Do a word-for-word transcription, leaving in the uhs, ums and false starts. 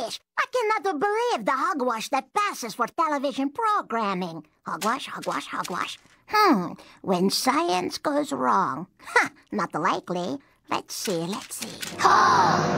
foolish. I cannot believe the hogwash that passes for television programming. Hogwash, hogwash, hogwash. Hmm, when science goes wrong. Huh, not likely. Let's see, let's see. Oh!